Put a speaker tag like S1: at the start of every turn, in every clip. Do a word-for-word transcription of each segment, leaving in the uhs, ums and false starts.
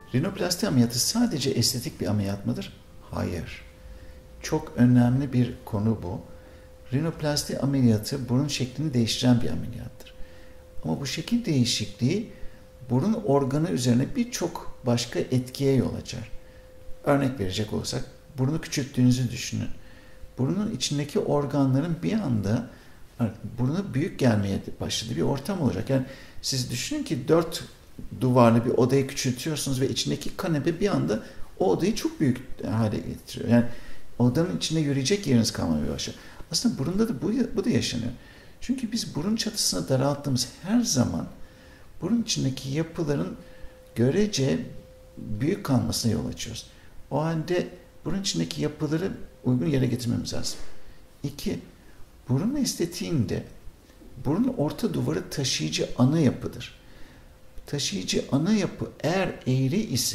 S1: Rinoplasti ameliyatı sadece estetik bir ameliyat mıdır? Hayır. Çok önemli bir konu bu. Rinoplasti ameliyatı burun şeklini değiştiren bir ameliyattır. Ama bu şekil değişikliği burun organı üzerine birçok başka etkiye yol açar. Örnek verecek olursak, burnu küçülttüğünüzü düşünün. Burnun içindeki organların bir anda burnu büyük gelmeye başladığı bir ortam olacak. Yani siz düşünün ki dört duvarlı bir odayı küçültüyorsunuz ve içindeki kanepe bir anda o odayı çok büyük hale getiriyor. Yani odanın içinde yürüyecek yeriniz kalmaya başlıyor. Aslında burunda da bu, bu da yaşanıyor. Çünkü biz burun çatısını daralttığımız her zaman burun içindeki yapıların görece büyük kalmasına yol açıyoruz. O halde burun içindeki yapıları uygun yere getirmemiz lazım. İki, burun estetiğinde burun orta duvarı taşıyıcı ana yapıdır. Taşıyıcı ana yapı eğer eğri ise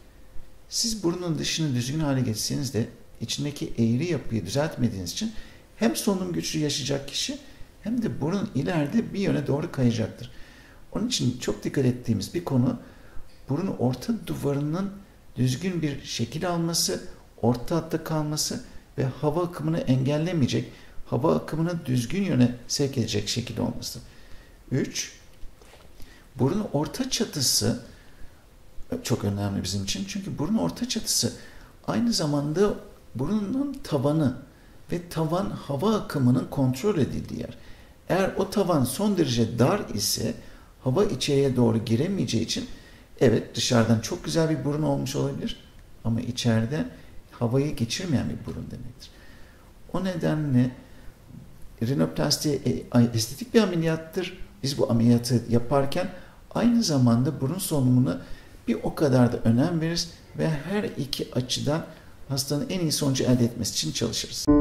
S1: siz burnun dışını düzgün hale getirseniz de içindeki eğri yapıyı düzeltmediğiniz için hem solunum güçlüğü yaşayacak kişi hem de burun ileride bir yöne doğru kayacaktır. Onun için çok dikkat ettiğimiz bir konu burun orta duvarının düzgün bir şekil alması, orta hatta kalması ve hava akımını engellemeyecek, hava akımını düzgün yöne sevk edecek şekilde olması. Üç, burun orta çatısı çok önemli bizim için. Çünkü burun orta çatısı aynı zamanda burunun tavanı ve tavan hava akımının kontrol edildiği yer. Eğer o tavan son derece dar ise hava içeriye doğru giremeyeceği için evet dışarıdan çok güzel bir burun olmuş olabilir ama içeride havayı geçirmeyen bir burun demektir. O nedenle rinoplasti estetik bir ameliyattır. Biz bu ameliyatı yaparken aynı zamanda burun solunumuna bir o kadar da önem veririz ve her iki açıdan hastanın en iyi sonucu elde etmesi için çalışırız.